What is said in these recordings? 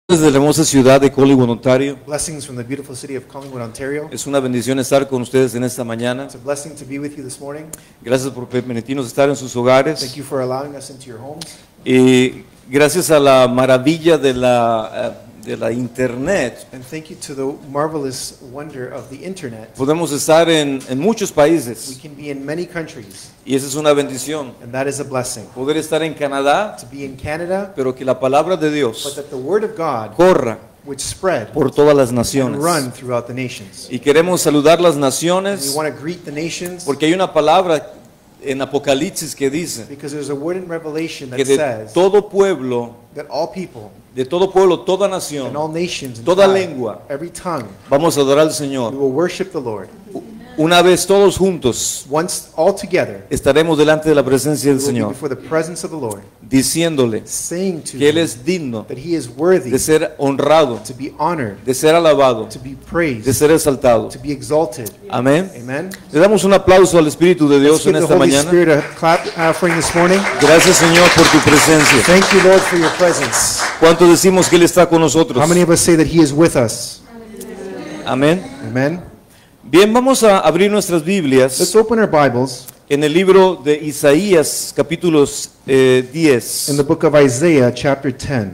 Desde la hermosa ciudad de Collingwood, Ontario. Blessings from the beautiful city of Collingwood, Ontario. Es una bendición estar con ustedes en esta mañana. It's a blessing to be with you this morning. Gracias por permitirnos estar en sus hogares. Thank you for allowing us into your homes. Y gracias a la maravilla de la internet, And thank you to the marvelous wonder of the internet. podemos estar en muchos We países. can be in many countries, Y esa es una bendición. and that is a blessing. Poder estar en Canadá, To be in Canada, pero que la palabra de but Dios that the word of God corra would spread por todas las and naciones. run throughout the nations. Y queremos saludar las And we naciones want to greet the nations porque hay una palabra en Apocalipsis que dice because there's a word in Revelation que that de says todo pueblo, that all people toda and nación, all nations and toda tribe, lengua, every tongue, vamos a adorar al we Señor. will worship the Lord. Una vez todos juntos Once all together, estaremos delante de la presencia we del will be Señor, before the presence of the Lord, diciéndole saying to que Él him es digno that he is worthy de ser honrado, to be honored, de ser alabado, to be de praised, ser exaltado. to be exalted. Amén. Amen. Le damos un aplauso al Espíritu de Dios Let's give en the esta Holy mañana. Spirit a clap offering this morning. Gracias, Señor, por tu presencia. Thank you, Lord, for your presence. ¿Cuánto decimos que Él está con nosotros? How many of us say that he is with us? Amén. Amen. Bien, vamos a abrir nuestras Biblias Let's open our Bibles en el libro de Isaías, capítulos in 10. the book of Isaiah, chapter 10.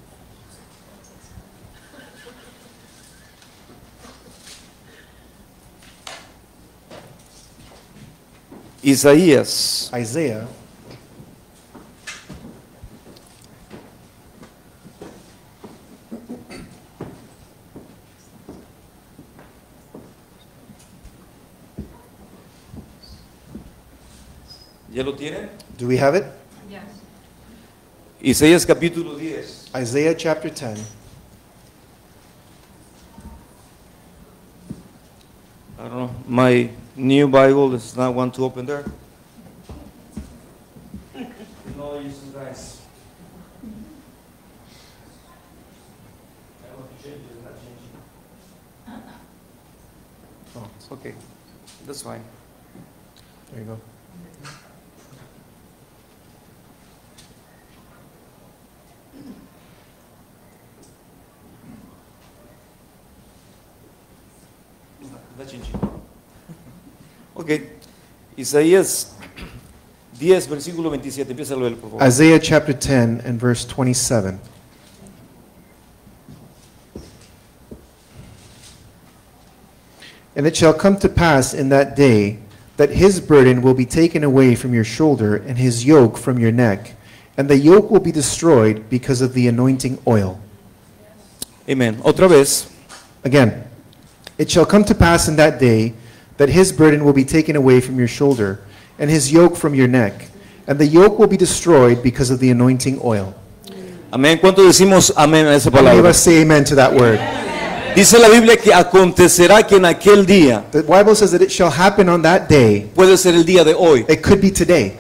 Isaías, Isaiah, ¿ya lo tienen? do we have it? Isaías, capítulo 10. Isaiah chapter 10. I don't know, my new Bible does not want to open there. No, this is nice. I want to change it, it's not changing. Oh, It's okay, that's fine. there you go. Está changing. Ok, Isaías 10, versículo 27, empieza a leer, por favor. Isaiah chapter 10 and verse 27. And it shall come to pass in that day that his burden will be taken away from your shoulder and his yoke from your neck, and the yoke will be destroyed because of the anointing oil. Amén. Otra vez. Again, it shall come to pass in that day that his burden will be taken away from your shoulder and his yoke from your neck, and the yoke will be destroyed because of the anointing oil. Amén. ¿Cuánto decimos amén a esa How many of palabra? us say amen to that word? Dice la Biblia que acontecerá que en aquel día, The Bible says that it shall happen on that day. puede ser el día de hoy, It could be today,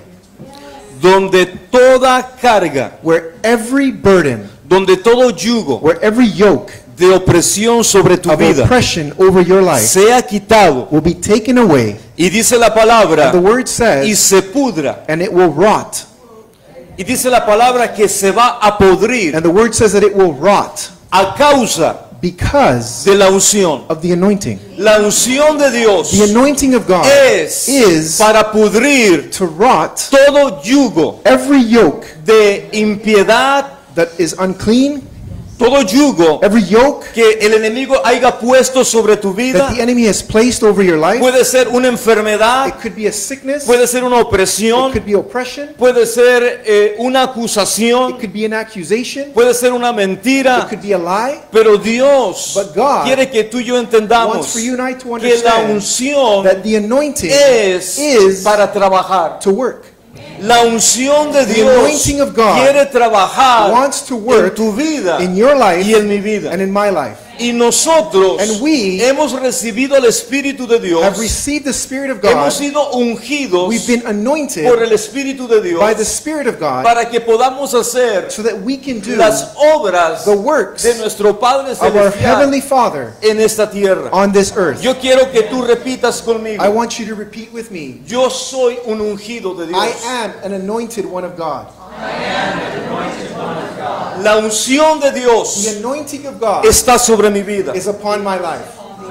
donde toda carga, where every burden, donde todo yugo where every yoke de opresión sobre tu of vida oppression over your life sea quitado. will be taken away. Y dice la palabra, The word y says, se pudra. and it will rot. Y dice la palabra que se va a podrir And the word says that it will rot a causa because de la unción. of the anointing. La unción de Dios The anointing of God es para pudrir to rot todo yugo every yoke de impiedad, that is unclean, todo yugo every yoke que el enemigo haya puesto sobre tu vida. that the enemy has placed over your life. Puede ser una enfermedad, It could be a sickness, puede ser una it opresión, could be oppression, puede ser una it acusación, could be an accusation, puede ser una it mentira. could be a lie. Pero Dios But God quiere que tú y yo Wants entendamos for you and I to que la understand unción that the anointing es para trabajar. to work. La unción de The Dios anointing of God quiere trabajar wants to en work tu vida in your life y en mi vida. and in my life. Y nosotros And we hemos recibido el Espíritu de Dios. Have received the Spirit of God. Hemos sido ungidos We've been anointed por el Espíritu de Dios by the Spirit of God para que podamos hacer so that we can do las obras the works de nuestro Padre of our Heavenly Celestial Father en esta tierra. on this earth. Yo quiero que tú repitas conmigo. I want you to repeat with me. Yo soy un ungido de Dios. I am an anointed one of God. I am an anointed one of God. La unción de the Dios anointing of God está sobre mi vida. is upon my life.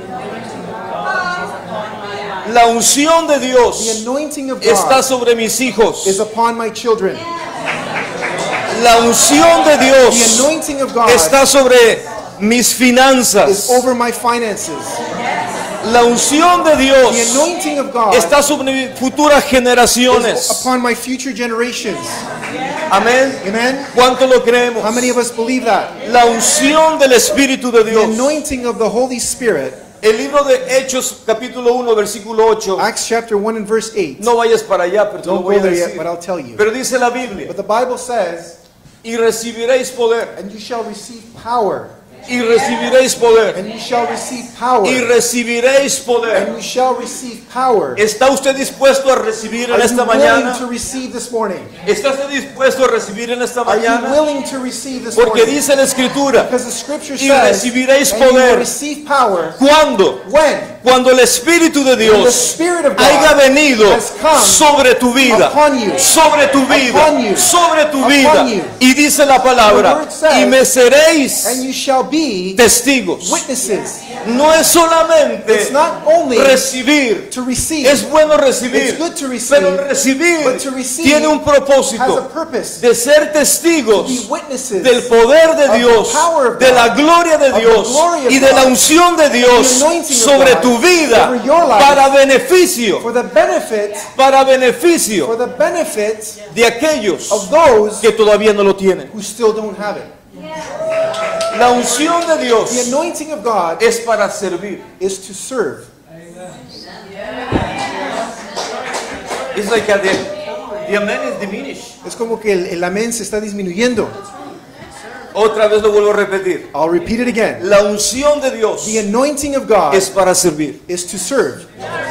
La unción de The Dios anointing of está God sobre mis hijos. is upon my children. La unción de The Dios anointing of God está sobre mis is finanzas. over my finances. La unción de The Dios anointing of God está sobre mis futuras is generaciones. upon my future generations. Amén. Amen? ¿Cuánto lo creemos? How many of us believe that? La unción del Espíritu de The Dios. anointing of the Holy Spirit. El libro de Hechos, capítulo 1, versículo 8. Acts chapter 1 and verse 8. No vayas para allá, pero te lo Don't voy go a there yet, decir. but I'll tell you. Pero dice la Biblia, But the Bible says, y recibiréis poder, and you shall receive power. y recibiréis poder, And you shall receive power. y recibiréis poder. And you shall receive power. ¿Está usted dispuesto a recibir en Are esta you willing mañana? to receive this morning? ¿Está usted dispuesto a recibir en esta Are you mañana? willing to receive this Porque morning? dice la Escritura, Because the scripture y says, recibiréis and you will poder. receive power. ¿Cuándo? When? Cuando el Espíritu de When the Dios Spirit of haya God venido has come sobre tu vida, upon you, sobre tu vida, upon you, sobre tu upon vida. you. Y dice la palabra, The word says, y me seréis and you shall be testigos. witnesses. No es solamente It's not only recibir, to receive. es bueno recibir, It's good to receive, pero recibir but to receive tiene un has a propósito purpose. de ser To testigos be witnesses del poder de of the Dios, power of de God, la gloria de of the Dios glory of y de la God, unción de Dios the anointing of sobre God tu vida over your life, para beneficio, for the benefit, para beneficio for the benefit de aquellos of those que todavía no lo tienen. who still don't have it. La unción de The Dios anointing of God es para servir. is to serve. It's like the amen is diminished. Es como que el amén se está disminuyendo. Otra vez lo vuelvo a repetir. I'll repeat it again. La unción de Dios The anointing of God es para servir. is to serve.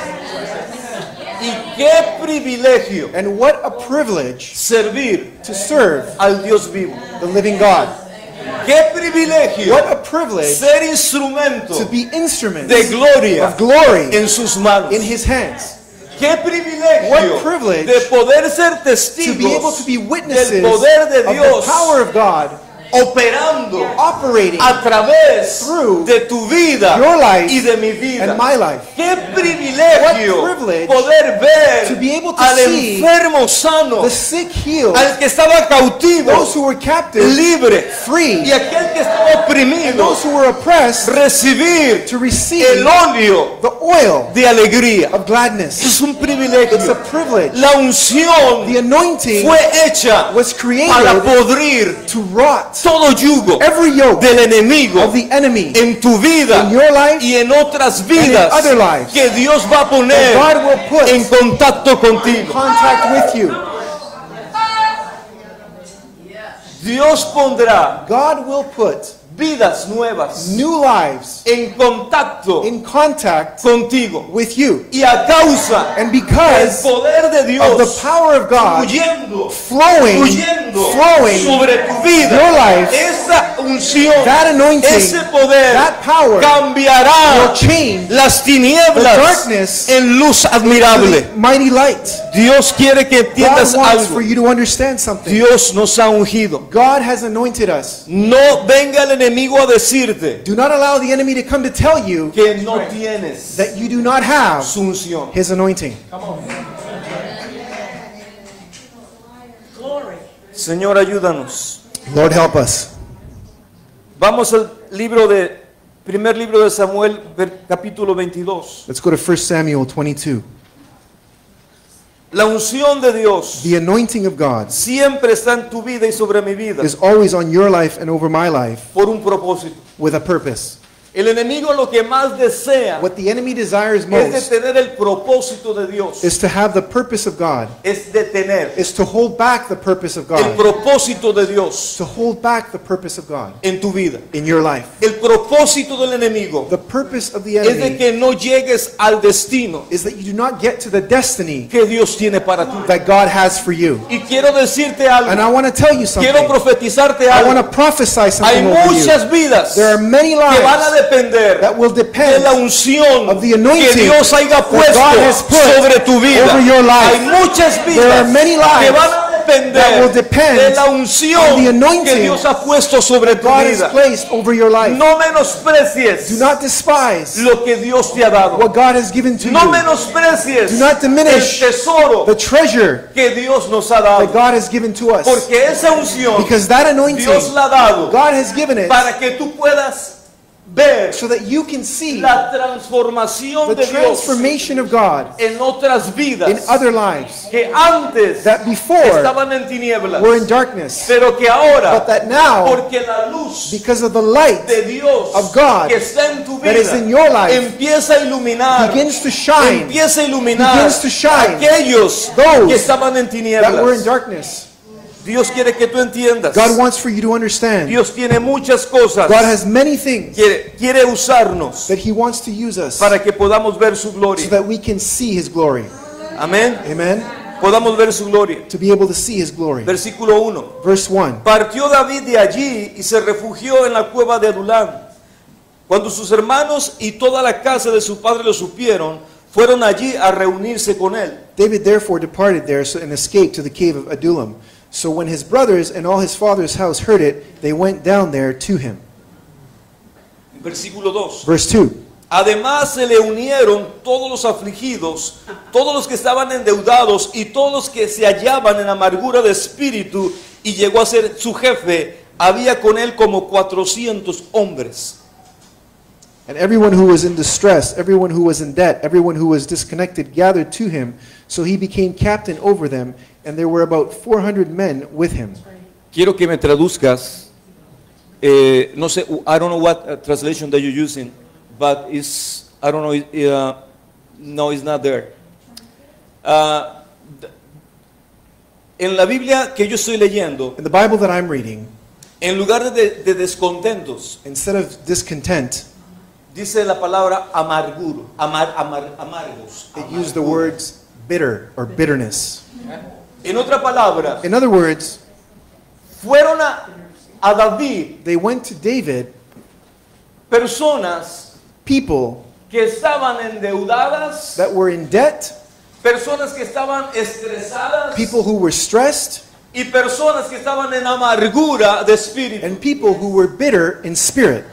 Y qué privilegio And what a privilege servir to serve al Dios vivo. the living God. Qué privilegio What a privilege ser instrumento to be instruments de gloria of glory en sus manos. in His hands. Qué privilegio What privilege de poder ser To be able testigos to be witnesses del poder de of the Dios power of God operando operating a través through de tu vida your life y de mi vida. and my life. Qué privilegio What privilege poder ver to be able to al see enfermo sano, The sick healed, al que estaba cautivo, those who were captive libre, free, y aquel que estaba and oprimido, those who were oppressed recibir to receive el óleo the oil de alegría. of gladness. Es un It's a privilegio. privilege. La unción The anointing fue hecha was para created podrir to rot todo yugo every yoke del enemigo of the enemy en tu vida in your life y en otras and vidas in other lives que Dios va a that poner God will put en in contacto contigo. contact with you. Dios pondrá God will put vidas nuevas new lives en contacto in contact contigo. with you. Y a causa And del because poder de of the Dios power of God fluyendo flowing sobre tu vida, your life, esa unción, that anointing, ese poder that power cambiará will change las the tinieblas darkness en luz to admirable. the mighty light. Dios quiere que God entiendas wants algo. for you to understand something. Dios nos ha ungido. God has anointed us. No venga el enemigo a decirte Do not allow the enemy to come to tell you que no tienes that you do not have su unción. his anointing. Señor, ayúdanos. Lord, help us. Vamos al primer libro de Samuel, capítulo 22. Let's go to 1 Samuel 22. La unción de Dios The anointing of God siempre está en tu vida y sobre mi vida is always on your life and over my life por un propósito. with a purpose. El enemigo lo que más desea What the enemy desires es de most tener el propósito de Dios. is to have the purpose of God, Es detener is to hold back the purpose of el God, propósito de Dios to hold back the purpose of God en tu vida. in your life. El propósito del enemigo The purpose of the es de enemy que no llegues al destino is that you do not get to the destiny que Dios tiene para ti. that God has for you. Y quiero decirte And algo, I want to tell you something. quiero profetizarte I want algo. to prophesy Hay something over you. muchas vidas There are many que van a lives depender that will de depend la unción of the que anointing Dios haya that God has puesto put sobre tu vida. over your life. Hay muchas There are vidas many que lives van a depender will depend de la unción on the anointing que Dios ha puesto sobre tu God has vida. placed over your life. No menosprecies Do not despise lo que Dios te ha dado. what God has given to No you. menosprecies Do not diminish el tesoro the treasure que Dios nos ha that dado. God has given to us. Porque esa unción Because that anointing, Dios la ha dado God has given it para que tú puedas ver so that you can see la transformación the de Dios transformation of God en otras vidas in other lives que antes that before estaban en tinieblas, were in darkness, pero que ahora, but that now, porque la luz because of the light de Dios of God que está en tu that is vida in your life empieza a iluminar, begins to shine empieza a iluminar begins to shine aquellos those que estaban en that were in tinieblas. darkness. Dios quiere que tú entiendas. God wants for you to understand. Dios tiene muchas cosas. God has many things Quiere usarnos that He wants to use us para que podamos ver su so gloria. that we can see His glory. Amén. Amen? Podamos ver su gloria. To be able to see His glory. Versículo 1. Verse 1. Partió David de allí y se refugió en la cueva de Adulam. Cuando sus hermanos y toda la casa de su padre lo supieron, fueron allí a reunirse con él. David therefore departed there and escaped to the cave of Adullam. So when his brothers and all his father's house heard it, they went down there to him. Versículo 2. Verse 2. Además se le unieron todos los afligidos, todos los que estaban endeudados y todos los que se hallaban en amargura de espíritu, y llegó a ser su jefe. Había con él como 400 hombres. And everyone who was in distress, everyone who was in debt, everyone who was disconnected gathered to him. So he became captain over them, and there were about 400 men with him. Quiero que me traduzcas. No sé, I don't know what translation that you're using, but it's, I don't know, no, it's not there. En la Biblia que yo estoy leyendo, In the Bible that I'm reading, en lugar de descontentos, instead of discontent, dice la palabra amarguro, amargos. it used the words bitter or bitterness. En otra palabra, In other words, fueron a David they went to David, personas people que estaban endeudadas, that were in debt, personas que estaban estresadas people who were stressed, y personas que estaban en amargura de espíritu. and people who were bitter in spirit.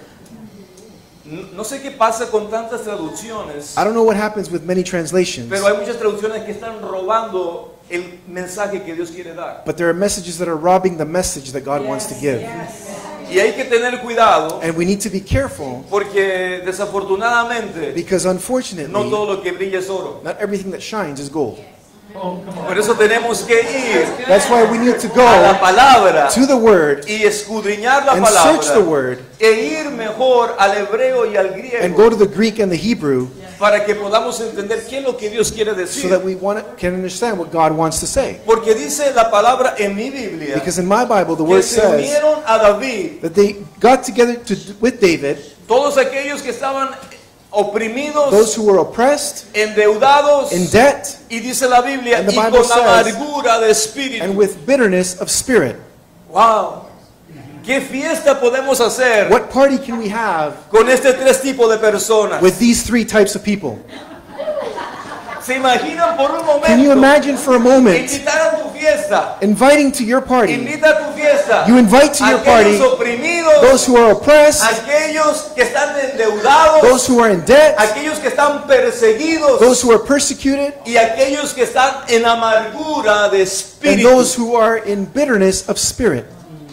No sé qué pasa con tantas traducciones, I don't know what happens with many translations, pero hay muchas traducciones que están robando el mensaje que Dios quiere dar. but there are messages that are robbing the message that God wants to give. Y hay que tener cuidado And we need to be careful porque desafortunadamente because no unfortunately, todo lo que brilla es oro. not everything that shines is gold. Por eso tenemos que ir That's why we need to a la go palabra to the Word y escudriñar la and search the palabra Word e ir mejor al hebreo y al and go griego to the Greek and the Hebrew para que podamos entender qué es lo que Dios quiere so that decir. we can understand what God wants to say. Porque dice la palabra en mi Biblia Because in my Bible, the que Word se says unieron a David that they got together with David, todos aquellos que estaban oprimidos, those who were oppressed, endeudados, in debt, y dice la Biblia, And the y Bible con says, amargura de espíritu. and with bitterness of spirit. Wow. ¿Qué fiesta podemos hacer What party can we have con este tres tipos de personas? with these three types of people? ¿Se imaginan por un Can you momento imagine for a moment invitar a tu fiesta? inviting to your party, Invita a tu fiesta you invite to a your party aquellos oprimidos, those who are oppressed, aquellos que están endeudados, those who are in debt, aquellos que están perseguidos those who are persecuted, y aquellos que están en amargura de and espíritu. those who are in bitterness of spirit.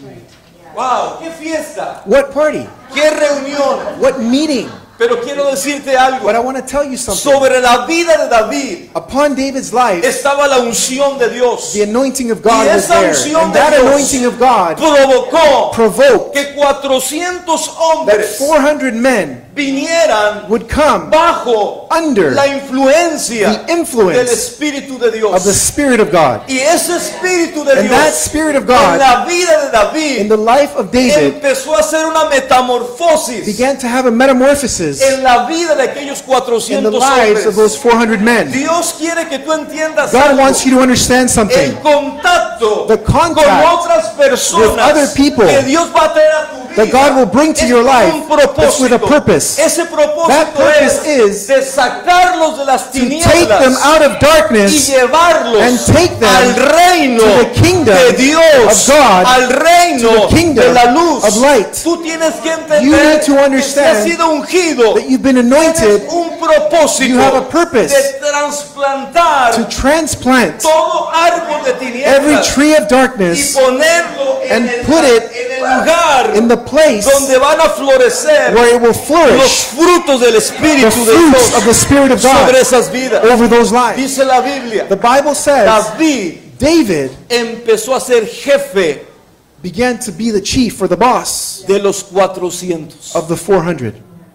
Wow, qué fiesta, What party? qué reunión. What meeting? Pero quiero decirte algo. But I want to tell you something. Sobre la vida de David Upon David's life, estaba la unción de Dios. the anointing of God Y was esa there. unción And de that Dios anointing of God Provocó provoked que 400 that hombres 400 men vinieran would come bajo under la influencia the influence del Espíritu de Dios. of the Spirit of God. Y ese Espíritu de And that Dios Spirit of en God la vida de in David the life of David empezó a hacer una metamorfosis began to have a metamorphosis en la vida de aquellos in the 400 lives of hombres. those 400 men. Dios quiere que tú entiendas God algo. wants you to understand El something. contacto The con contact otras personas with other people que Dios va a traer a tu vida that God will bring to your life is with a purpose. Ese propósito That purpose is de sacarlos de las to take them tinieblas out of y darkness llevarlos and take them al reino to the kingdom de Dios, of God, al reino to the kingdom de la luz. of light. Tú tienes que You entender need to que understand has sido ungido. that you've been anointed Tienes un propósito You have a purpose de trasplantar to transplant todo árbol de every tinieblas tree of y darkness ponerlo and en put it el lugar in the place donde van a florecer where it will los flourish, frutos del the Espíritu de fruits Dios of the Spirit of God sobre esas vidas. over those lives. Dice la Biblia, The Bible says David David empezó a ser jefe began to be the chief or the boss de los 400. of the 400.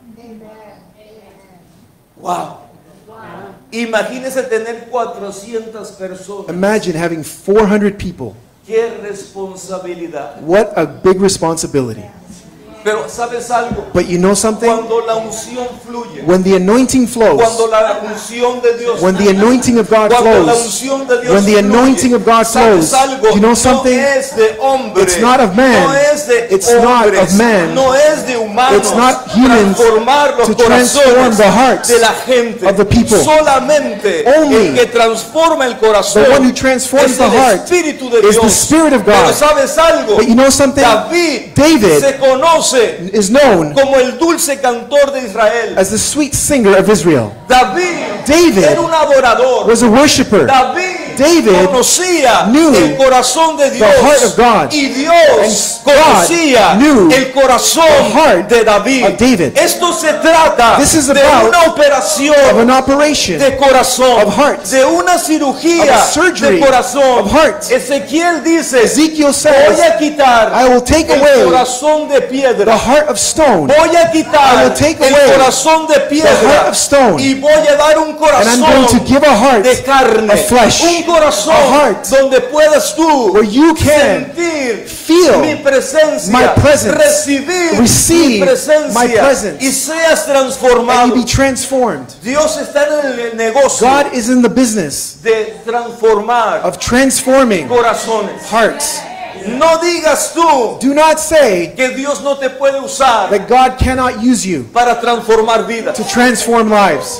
Wow. Imagínese tener 400 personas. Imagine having 400 people. Qué responsabilidad. What a big responsibility. Pero ¿sabes algo? But you know something? Cuando la unción fluye, When the anointing flows, cuando la unción de Dios, when the anointing of God cuando la flows, unción de Dios when the fluye, anointing of God ¿sabes flows, algo? you know something? No es de hombre, It's not of man. no es de It's not hombres, of man. no es de humanos, It's not humans transformar los to transform corazones the hearts de la gente. of the people. Solamente Only el que transforma el corazón the one who transforms es the el heart Espíritu de is Dios. the Spirit of Pero God. ¿sabes algo? But you know something? David se conoce is known como el dulce cantor de Israel. as the sweet singer of Israel. David era un adorador. Was a worshiper. David conocía knew el corazón de Dios, the heart of God. y Dios And God conocía knew el corazón the heart de David. of David. Esto se trata This is de about una operación of an operation de corazón, of heart, de una cirugía of a surgery de corazón. of heart. Ezequiel dice, Ezekiel voy says, a quitar I will take el away corazón de the piedra. heart of stone, Voy a I quitar will take el away corazón de the heart piedra of stone, y voy a dar un and I'm corazón going to give a heart de carne, of flesh, un corazón a heart donde puedas tú where you can sentir feel mi presencia, my presence, recibir receive mi presencia my presence, y seas and transformado. you be transformed. Dios está en el negocio God is in the business de transformar of transforming corazones. hearts. No digas tú Do not say que Dios no te puede usar that God cannot use you para transformar vidas. to transform lives.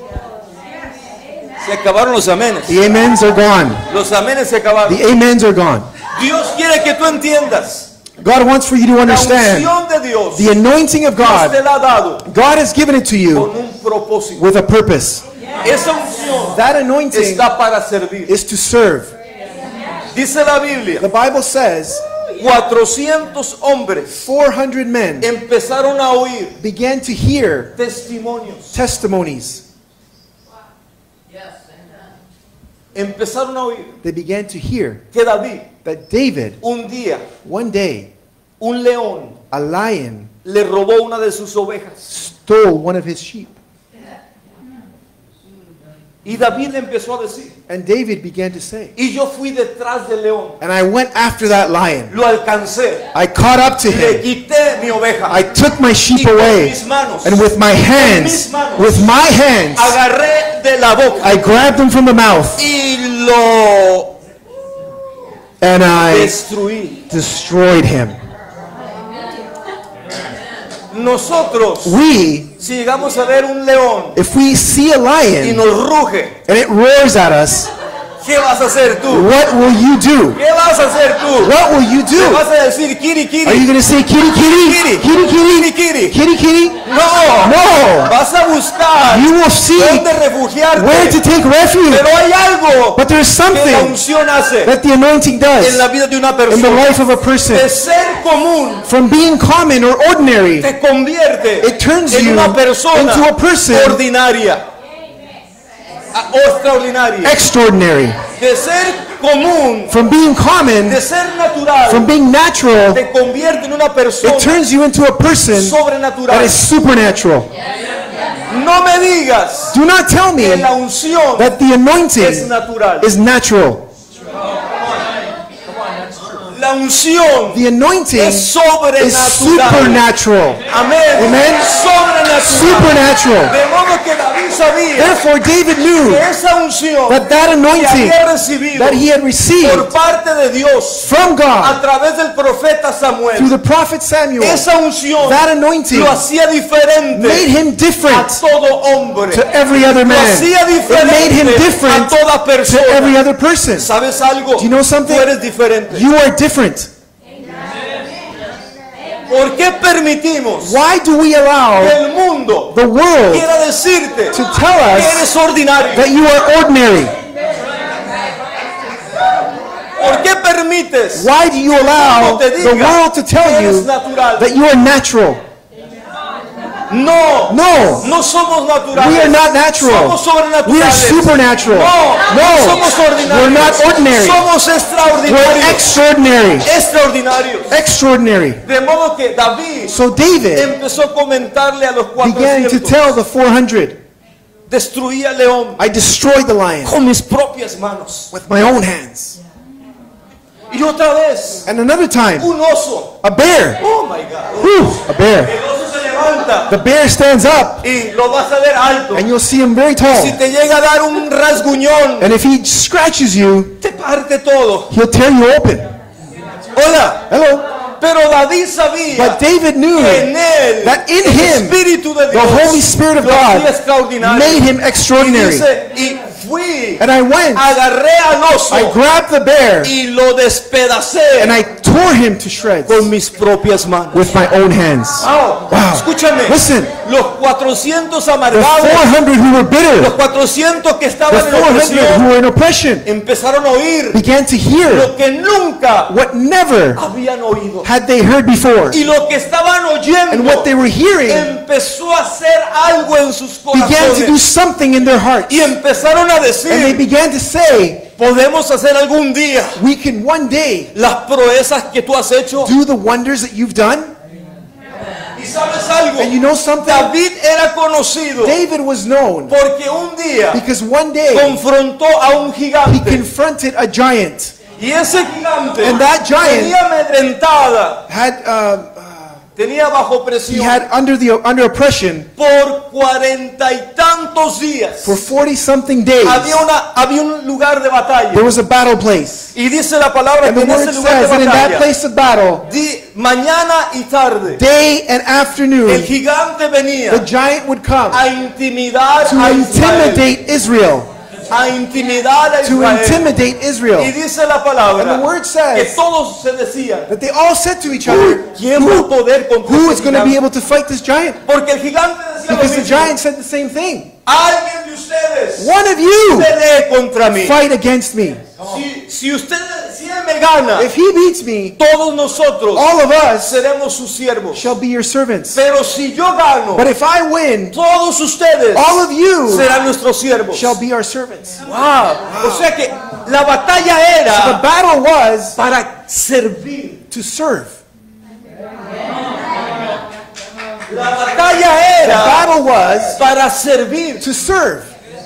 Se acabaron los amenes. The amens are gone. Los amenes se acabaron. The amens are gone. Dios quiere que tú entiendas. God wants for you to La understand unción de Dios, the anointing of Dios te God. la ha dado God has given it to you con un propósito. with a purpose. Esa unción That anointing está para servir. is to serve. Dice la Biblia, The Bible says 400 hombres 400 men empezaron a oír began to hear testimonios. testimonies. Empezaron a oír They began to hear que David, that David, un día, one day, un león a lion le robó una de sus ovejas. stole one of his sheep. Y David le empezó a decir, And David began to say, y yo fui detrás del león, and I went after that lion. lo alcancé, I caught up to le him. quité mi oveja. I took my Y sheep con away. mis manos, And with my hands, with my hands, agarré de la boca I grabbed him from the mouth y lo and I destruí. destroyed him. Nosotros, We, si llegamos a ver un león if we see a y lion nos ruge, and it roars at us, ¿qué vas a hacer tú? what will you do? ¿Qué vas a hacer tú? What will you ¿Te do? vas a decir kiri Are you kiri? going to say kitty kitty? Kitty kitty? Kiri. Kitty kitty? No, No. vas a buscar You will seek dónde refugiarte. where to take refuge. Pero hay algo But there's que la something unción hace that the anointing en does la vida de una in the persona. life of a person. De ser común From being common or ordinary, te convierte it turns en you una persona into a person ordinaria o extraordinaria. extraordinary. De ser común, From being common, de ser natural, from being natural, te convierte en una persona it turns you into a person that sobrenatural. is supernatural. No me digas Do not tell me que la unción that the es anointing natural. is natural. La La unción The anointing es is sobrenatural. supernatural. Amén. Amen. Sobrenatural. Supernatural. De modo que David sabía Therefore, David knew que esa unción that que anointing había recibido that he had por received parte de Dios from God a través del profeta Samuel, through the prophet Samuel, esa unción that anointing lo hacía diferente made him a different todo hombre. to every other Lo man. hacía It made him diferente a different toda to every persona. other person. ¿Sabes algo? Do you know something? Tú eres diferente. You are different. ¿Por qué permitimos Why do we que allow el mundo the world quiera decirte to tell que us eres ordinario? that you are ordinary? ¿Por qué permites Why do you allow que te the diga world to que tell eres you natural? that you are natural? No, No. no somos naturales. We are not natural. Somos sobrenaturales. We are supernatural. No somos ordinarios. We're not ordinary. Somos We're extraordinarios. extraordinary. Extraordinarios. Extraordinary. De modo que David So David empezó a comentarle a los began to 400. tell the 400, Destruí al león I destroyed the lion con mis propias manos. with my own hands. Y otra vez, And another time, un oso. a bear. Oh my God. Whew, a bear. El oso se levanta The bear stands up y lo vas a ver alto. and you'll see him very tall. Si te llega a dar un rasguñón, And if he scratches you, te parte todo. he'll tear you open. Hola. Hello. Pero David sabía But David knew que en él, that in el him, Espíritu de the Dios, Holy Spirit of lo hacía God extraordinario. made him Y extraordinary. dice, y fui, And I went, agarré al oso I grabbed the bear, y lo despedacé and I tore him to shreds con mis propias manos. with my own hands. Wow. Wow. Escúchame, Listen, los 400 the amargados, 400 who were los bitter, 400 que the estaban en 400 who opresión, were in oppression, empezaron a oír began to hear lo que nunca what never habían oído. had they heard before. Y lo que estaban And what they oyendo were hearing empezó a hacer algo en sus began to do corazones. something in their hearts. Y empezaron a And they decir, began to say, podemos hacer algún día we can one day las proezas que tú has hecho. do the wonders that you've done. Y sabes algo, And you know something? David era conocido David was known porque un día because one day confrontó a un he gigante. confronted a giant. Y ese gigante And that giant tenía amedrentada, tenía bajo He presión had under oppression por 40 y tantos días. for 40-something days. Había un lugar de batalla. There was a battle place. Y dice la palabra And que the en word ese lugar de says that in that batalla, place of battle, mañana y tarde, day and afternoon, el gigante venía the giant would come a intimidar to a Israel. intimidate Israel. A intimidar a To Israel. intimidate Y Israel. dice la palabra And the word says que todos se decían, That they all said to each other, ¿quién va a poder contra who este is going to be gigante? able to fight this giant? Porque el gigante decía lo Because the mismo. giant said the same thing. Alguien de ustedes One of you pelee contra mí. fight against me. Si él me gana, If he beats me, todos nosotros all of us seremos sus siervos. shall be your servants. Pero si yo gano, But if I win, todos ustedes all of you serán nuestros siervos. shall be our servants. Wow. O sea que la batalla The era battle was para servir. to serve. La batalla The era battle was para servir. to serve.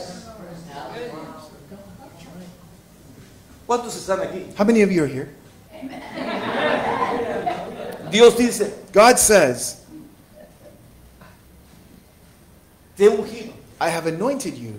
¿Cuántos están aquí? How many of you are here? Dios dice, God says, te he ungido. I have anointed you.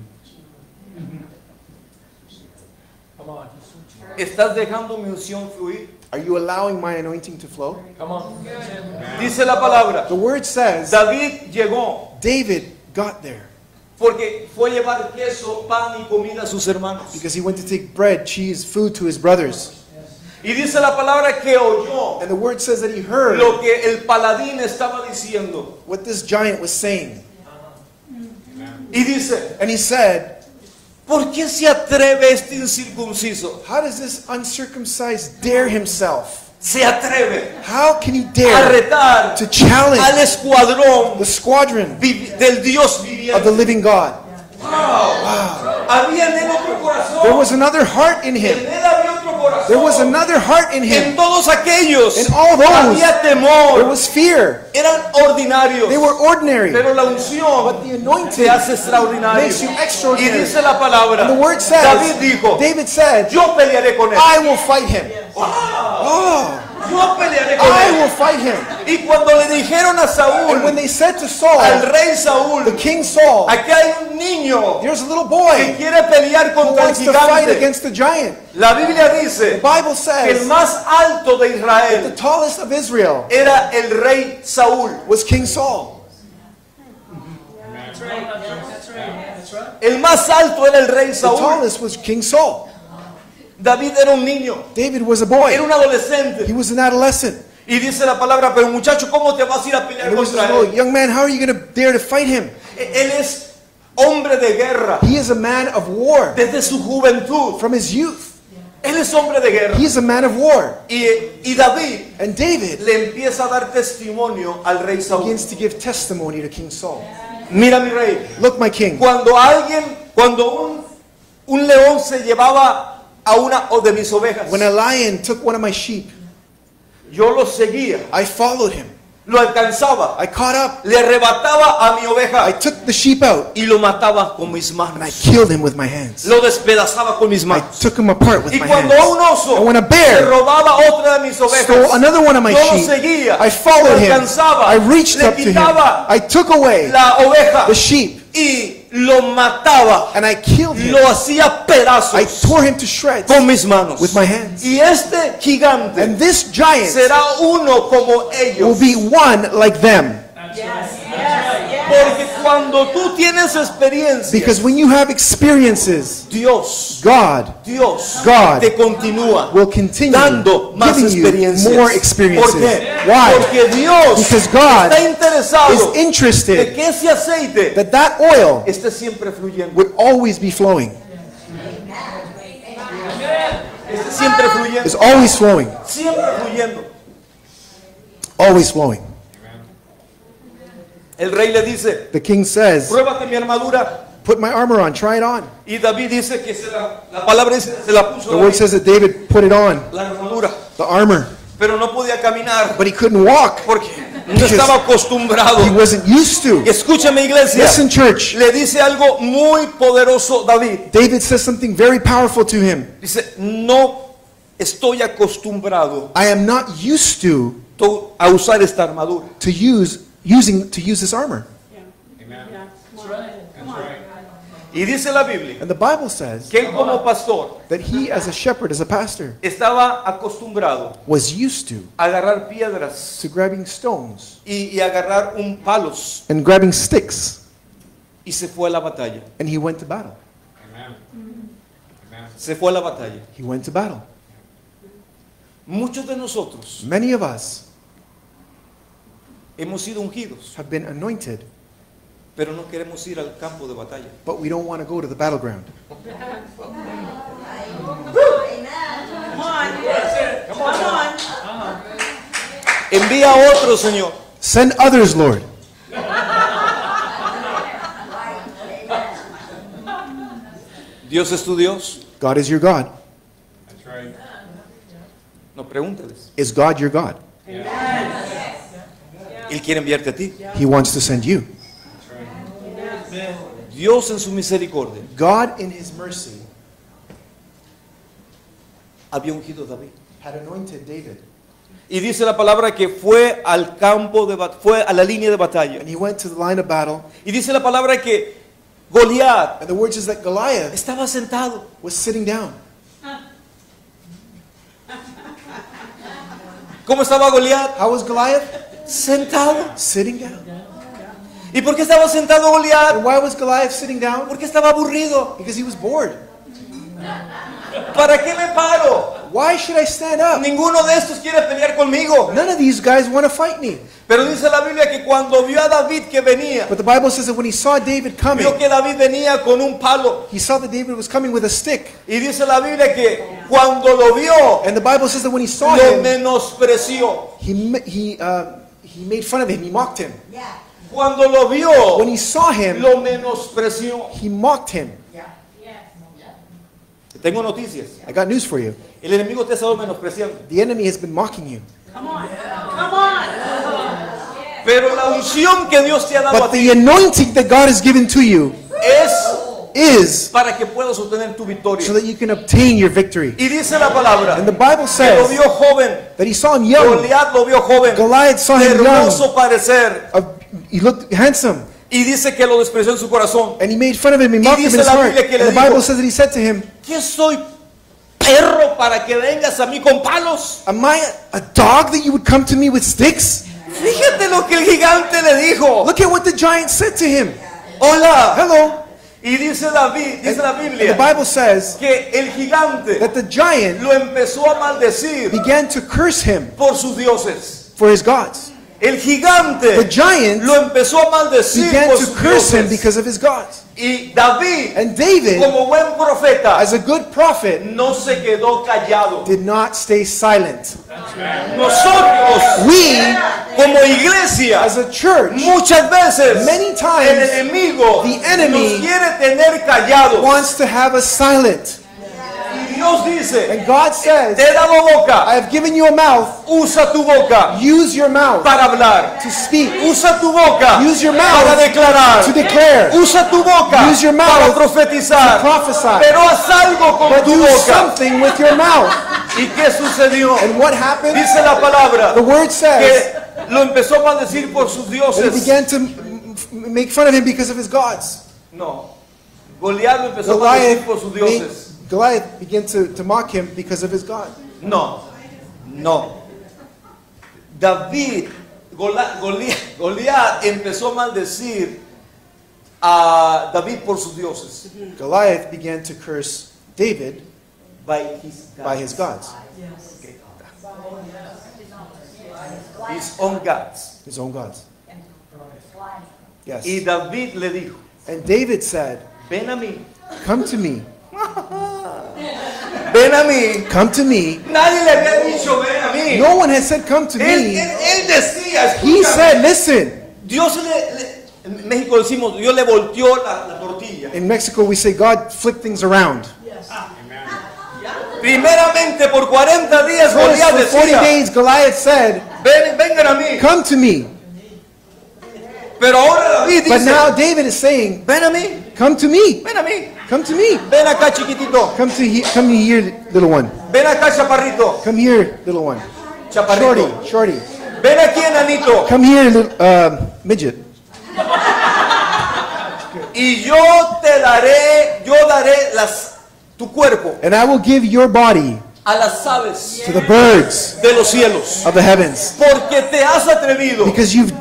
¿Estás dejando mi unción fluir? Are you allowing my anointing to flow? Dice la palabra. The word says David llegó David got there porque fue a llevar queso, pan y comida a sus hermanos. because he went to take bread, cheese, food to his brothers. Y dice la palabra que oyó And the word says that he heard lo que el paladín estaba diciendo. what this giant was saying. Y dice, And he said, ¿por qué se atreve este incircunciso? how does this uncircumcised dare himself? Se atreve How can he a dare retar to challenge al escuadrón the squadron del Dios of the viviente. living God? Había en él otro There corazón. was another heart in En him. él había otro corazón. There was another heart in En him. todos aquellos In all those, había there temor. was fear. Eran ordinarios. They were ordinary. Pero la unción But the anointing te hace extraordinario. makes you Y extraordinary. dice la palabra, And the word says, David dijo, David said, yo pelearé con él. I will fight him. Oh, Yo pelearé con I él. will fight him. Y cuando le dijeron a And when Saúl, they said to al Saul, rey Saúl, the king Saul, aquí hay un niño there's a little que boy quiere pelear who contra el wants to fight gigante. against the giant. La Biblia The dice Bible que el says más alto de the Israel tallest of Israel era el rey Saúl. was King Saul. El más alto era el rey The Saúl. tallest was King Saul. David era un niño, David was a era boy. un adolescente. He was an adolescent. Y dice la palabra, pero muchacho, ¿cómo te vas a ir a pelear And there was this contra little él? young man, how are you going to dare to fight him? Él es hombre de guerra He is a man of war desde su juventud. from his youth. Él es hombre de guerra. He is a man of war. Y David And David le empieza a dar testimonio al rey Saúl. begins to give testimony to King Saul. Mira mi rey, Look, my king, cuando un león se llevaba a una de mis ovejas, when a lion took one of my sheep, yo lo seguía, I followed him. lo alcanzaba, I caught up. le arrebataba a mi I oveja took the sheep out y lo mataba con mis and I manos. killed him with my hands. Lo despedazaba con mis I manos. took him apart with Y my cuando hands. un oso And when a se bear robaba otra de mis ovejas, stole another one of my yo lo sheep, seguía, I followed lo him. alcanzaba, I reached le up to him. quitaba I took away la oveja the sheep y lo mataba, and I killed him. lo hacía pedazos I tore him to shreds con mis manos. with my hands. Y este gigante And this giant será uno como will ellos. be one like them. Porque cuando tú tienes experiencia, Because when you have experiences, Dios God God te continúa will continue dando más giving you experiencias. more ¿Por experiences. qué? Why? Porque Dios Because God está interesado is de interested que ese aceite that oil esté siempre fluyendo. would always be flowing. Esté siempre fluyendo. It's always flowing. Siempre fluyendo. Always flowing. El rey le dice, The king says, pruébate mi armadura. put my armor on, try it on. Y David dice que la palabra dice, se la puso The word David, says that David put it on, la armadura. the armor, Pero no podía caminar but he couldn't walk. porque no estaba acostumbrado. He wasn't used to. Escúchame, iglesia. Listen, church. Le dice algo muy poderoso David. David says something very powerful to him. Dice, no estoy acostumbrado I am not used to a usar esta armadura. use this armor. Y dice la Biblia And the Bible says que él como pastor that he, as a shepherd, as a pastor, estaba acostumbrado was used to a agarrar piedras grabbing stones y agarrar un palos and grabbing sticks, y se fue a la batalla. and he went to battle. Se fue a la batalla. He went to battle. Muchos de nosotros Many of us hemos sido ungidos, have been anointed, pero no queremos ir al campo de batalla. but we don't want to go to the battleground. Envía a otro, Señor. Send others, Lord. Dios es tu Dios. God is your God. No pregúntales. Is God your God? Él quiere enviarte a ti. He wants to send you. Dios en su misericordia God, in His mercy, había ungido a David. had anointed David, Y dice la palabra que fue al campo fue a la línea de batalla. and he went to the line of battle. Y dice la palabra que Goliat And the word says that Goliath estaba sentado. was sitting down. ¿Cómo estaba Goliat? How was Goliath? Sentado. Sitting down. ¿Y por qué estaba sentado Goliat? And why was Goliath sitting down? Porque estaba aburrido. Because he was bored. ¿Para qué me paro? Why should I stand up? Ninguno de estos quiere pelear conmigo. None of these guys want to fight me. Pero dice la Biblia que cuando vio a David que venía, But the Bible says that when he saw David coming, vio que David venía con un palo. he saw that David was coming with a stick. Y dice la Biblia que cuando lo vio, And the Bible says that when he saw lo him, menospreció. he made fun of him. He mocked him. Cuando lo vio, When he saw him, lo menospreció. he mocked him. Tengo noticias. I got news for you. El enemigo te ha estado menospreciando. The enemy has been mocking you. Pero la unción que Dios te ha dado a But ti the anointing that God has given to you is para que puedas obtener tu so victoria. that you can obtain your victory. Y dice la palabra And the Bible que lo says vio joven. that he saw him young. Goliat lo vio joven. Goliath saw De him young. hermoso parecer. He looked handsome. Y dice que lo despreció en su corazón. And he made fun of him. He mocked him in dice his la heart. Biblia que And le the Bible dijo, says that he said to him, ¿Qué soy, perro, para que vengas a mí con palos? am I a dog that you would come to me with sticks? Fíjate lo que el gigante le dijo. Look at what the giant said to him. Hola. Hello. Y dice David, dice la And the Biblia, Bible says que el gigante that the giant lo empezó a maldecir began to curse him por sus dioses. for his gods. El gigante The giant lo empezó a maldecir began por to sus curse him dioses. because of his gods. Y David, And David, como buen profeta, as a good prophet, no se quedó callado. did not stay silent. Nosotros, We, como iglesia, as a church, muchas veces many el times enemigo the enemy nos quiere tener callados. wants to have us silent. Y Dios dice, And God says, te he dado boca, I have given you a mouth. usa tu boca Use your mouth para hablar. to speak. Usa tu boca Use your para mouth declarar. to declare. Usa tu boca Use your para mouth profetizar. to prophesy. Pero haz algo con But tu do boca. something with your mouth. ¿Y qué sucedió? And what happened? Dice la palabra The word says que lo empezó a maldecir por sus that he dioses. began to make fun of him because of his gods. No. Goliat lo empezó a maldecir por sus dioses. Goliath began to mock him because of his God. No. No. David, Goliat empezó a maldecir a David por sus dioses. Goliath began to curse David By by his gods, his own gods. his own gods. Yes. Y David le dijo, And David said, ven a mí, come to me, ven a mí. come to me. Nadie le había dicho ven a mí. No one has said come to Él, me. él decía, He escúchame. said, listen. Dios en México decimos, Dios le volteó la tortilla. In Mexico we say God flipped things around. Primeramente por 40 días First, Goliat for 40 decía, days Goliath said, vengan a mí. come to me. Pero ahora David But dice, now David is saying, ven a mí, come to me. ven a mí. Come to me. Ven acá chiquitito, Come here, little one. ven acá chaparrito, Come here, little one. chaparrito. Shorty. Ven aquí enanito. Come here, little, midget. Y yo daré tu cuerpo And I will give your body a las aves to the birds de los cielos. of the heavens. Porque te has atrevido, Because you have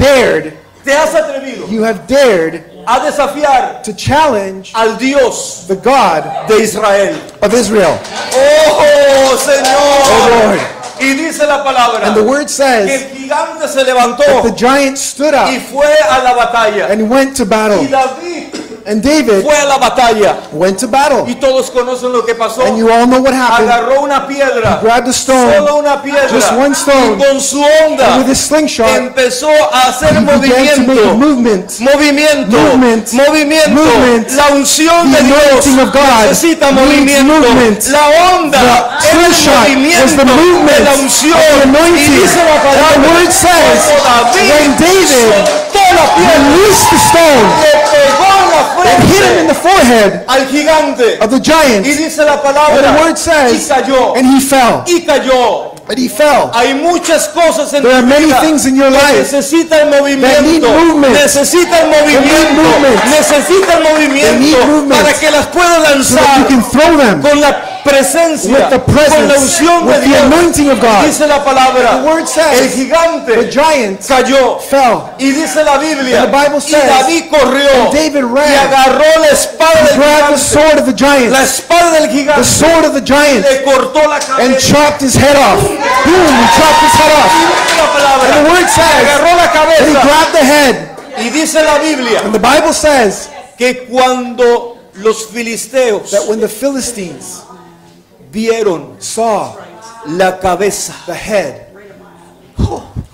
dared a desafiar to challenge al Dios the God de Israel. of Israel. ¡Oh, Oh Señor! Lord. Y dice la palabra And the word que says el gigante se levantó the giant stood y up fue a la batalla. and went to battle. Y David And David fue a la batalla. went to battle. Y todos conocen lo que pasó. And you all know what happened. Agarró una piedra, Grabbed a stone, solo una piedra, just one stone, y con su and onda with his slingshot, empezó a hacer he began to make movimiento. movement. Movimiento, Movement. Movement. La unción The de Dios anointing of God necesita needs movimiento. movement. La onda The es el slingshot movimiento was the movement de la of unción. the Y anointing. dice la And the palabra, word says, como when David soltó la piedra, released the stone le pegó en la and hit him in frente the forehead al gigante. of the giant, Y dice la and palabra, the word y says, cayó, and he fell. y cayó. And he fell. Hay muchas cosas en There tu are many vida things in your que life necesitan that need movimiento, movement. necesitan need movimiento, movement. necesitan movimiento need movement. para que las puedas So that lanzar you can throw them con la presencia, with the con la presence, unción de with the Dios. anointing of God. Dice la palabra, The word el says, the gigante giant cayó. fell. Y dice la Biblia, And the Bible y says, David corrió and David ran, y agarró la espada He del grabbed the gigante, sword of the giant, la espada del the gigante, sword of the giant, le cortó la and cabeza. chopped his head off. Boom, he chopped his head off. Dice la palabra, And the word says, agarró la and he cabeza. grabbed the head. Y dice la Biblia And the Bible says que cuando los filisteos that when the Philistines vieron saw la cabeza, the head,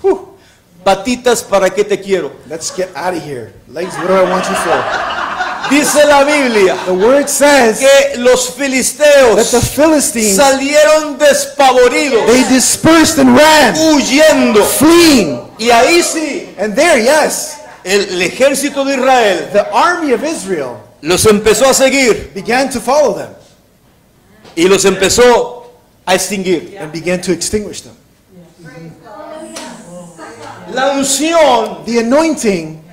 patitas, ¿para qué te quiero? let's get out of here. Legs, what do I want you for? Dice la Biblia The word says que los that filisteos the Philistines, salieron despavoridos, they dispersed and ran, huyendo. fleeing. Y ahí sí, And there, yes, el ejército de Israel the army of Israel los empezó a seguir began to follow them y los empezó a extinguir. and began to extinguish them. La unción, The anointing,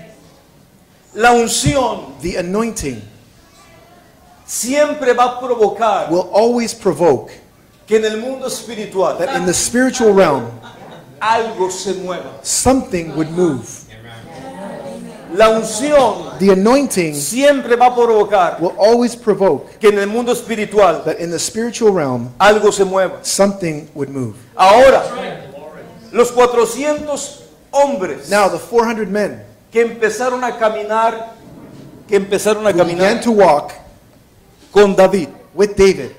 the anointing siempre va a provocar will always provoke que en el mundo espiritual that in the spiritual realm, algo se mueva. something would move. La unción The anointing siempre va a provocar will always provoke que en el mundo espiritual that in the spiritual realm, algo se mueva. something would move. Ahora, los 400 hombres Now, the 400 men que empezaron a caminar, who began to walk con David, with David,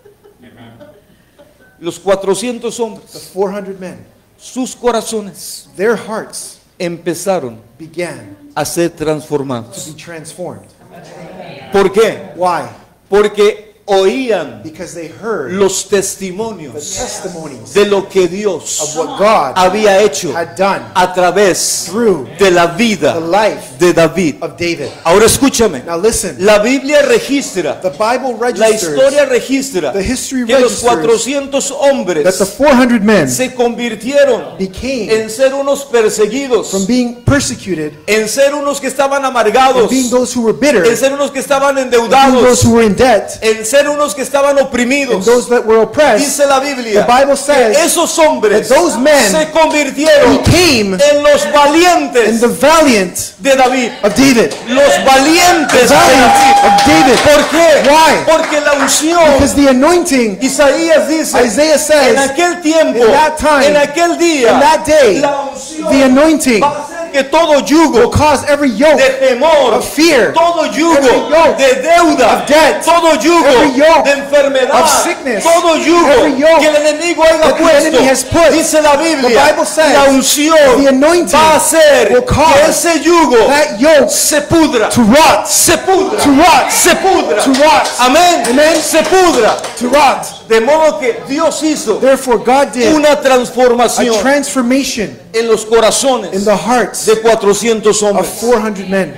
los 400 the hombres, 400 men, sus corazones their hearts empezaron began a ser to transformados. be transformed. ¿Por qué? Why? Porque oían Because they heard los the testimonios testimonies de lo que Dios of what God había hecho had done a través through de la vida the life de David. of David. Ahora escúchame, Now listen, la Biblia registra, the Bible la historia registers registra the history que los registers 400 that the hombres 400 men se convirtieron became en ser unos perseguidos, from being persecuted en ser unos que estaban and amargados, being those who were bitter en ser unos que estaban and being those endeudados, who were in debt en ser unos que estaban and oprimidos. those that were oppressed. Dice la Biblia The Bible que says esos hombres that those men se convirtieron became en los in valientes the valiant de David. of David. Los The valientes de valiant David. of David. ¿Por qué? Why? Porque la unción, Because the anointing, Isaías dice, Isaiah en says, aquel tiempo, in that time, en aquel día, in that day, la unción the anointing va a hacer que todo will yugo cause every yoke de temor, of fear, todo yugo every yoke de deuda, of debt, todo yugo every yoke de enfermedad, of sickness, todo yugo every yoke que el enemigo haya that the puesto. enemy has put. Dice la The Biblia, Bible says la unción the anointing va a hacer will que cause ese yugo that yoke se pudra, to rot, se pudra, to rot, se pudra, to rot. amén, Amen. se pudra. to rot. De modo que Dios hizo Therefore, God did una a transformación transformation en los corazones in the hearts de 400 of hombres. 400 men.